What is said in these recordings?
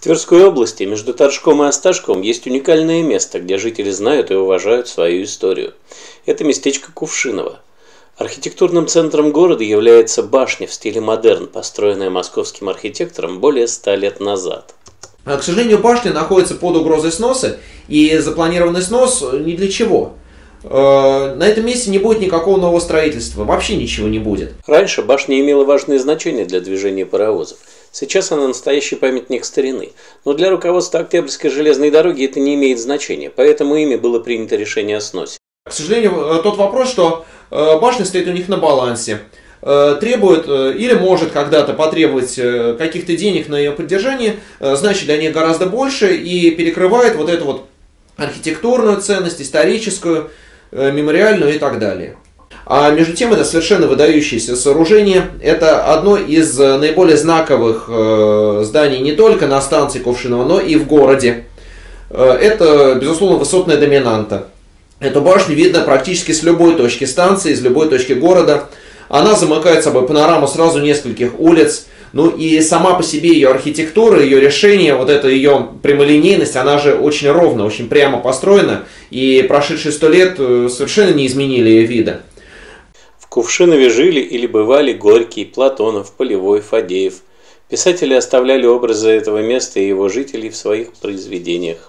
Тверской области между Торжком и Осташковым есть уникальное место, где жители знают и уважают свою историю. Это местечко Кувшиново. Архитектурным центром города является башня в стиле модерн, построенная московским архитектором более 100 лет назад. К сожалению, башня находится под угрозой сноса, и запланированный снос ни для чего. На этом месте не будет никакого нового строительства, вообще ничего не будет. Раньше башня имела важное значение для движения паровозов. Сейчас она настоящий памятник старины. Но для руководства Октябрьской железной дороги это не имеет значения, поэтому ими было принято решение о сносе. К сожалению, тот вопрос, что башня стоит у них на балансе, требует или может когда-то потребовать каких-то денег на ее поддержание, значит для них гораздо больше и перекрывает вот эту вот архитектурную ценность, историческую, мемориальную и так далее. А между тем это совершенно выдающееся сооружение. Это одно из наиболее знаковых зданий не только на станции Кувшиново, но и в городе. Это, безусловно, высотная доминанта. Эту башню видно практически с любой точки станции, из любой точки города. Она замыкает собой панораму сразу нескольких улиц. Ну и сама по себе ее архитектура, ее решение, вот эта ее прямолинейность, она же очень ровно, очень прямо построена. И прошедшие 100 лет совершенно не изменили ее вида. В Кувшинове жили или бывали Горький, Платонов, Полевой, Фадеев. Писатели оставляли образы этого места и его жителей в своих произведениях.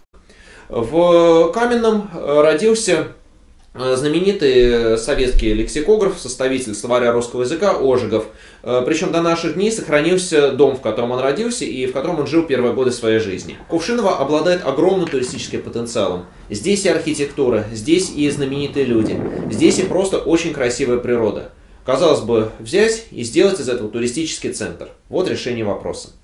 В Каменном родился знаменитый советский лексикограф, составитель словаря русского языка Ожегов. Причем до наших дней сохранился дом, в котором он родился и в котором он жил первые годы своей жизни. Кувшиново обладает огромным туристическим потенциалом. Здесь и архитектура, здесь и знаменитые люди, здесь и просто очень красивая природа. Казалось бы, взять и сделать из этого туристический центр. Вот решение вопроса.